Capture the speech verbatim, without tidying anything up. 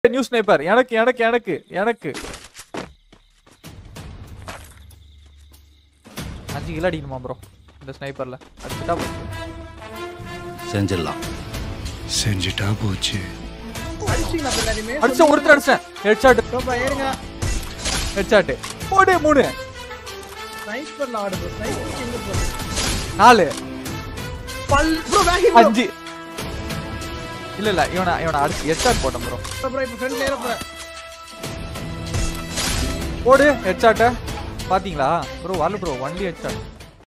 new sniper எனக்கு எனக்கு எனக்கு எனக்கு அஞ்சு கிலோ அடிக்கணுமா ப்ரோ இந்த ஸ்னைப்பர்ல அடிச்சுட்டா போச்சு செஞ்சிடலாம் செஞ்சுட்டா போச்சு அடிச்ச ஒருத்தர் அடிச்சேன் ஹெட்ஷாட் ஏறுங்க ஹெட்ஷாட் போடு மூணு ஸ்னைப்பர்ல ஆடு ப்ரோ ஸ்னைப்பர் எங்க போற நாலு பல் ப்ரோ வேகி அஞ்சு இல்ல இல்ல இவன இவன அடிச்சு ஹெட்ஷாட் போட்டேன் ப்ரோ ப்ரோ இப்போ ஃப்ரண்ட்ல ஏற போற போடு ஹெட்ஷாட் பாத்தீங்களா ப்ரோ வரல ப்ரோ ஒன்லி ஹெட்ஷாட்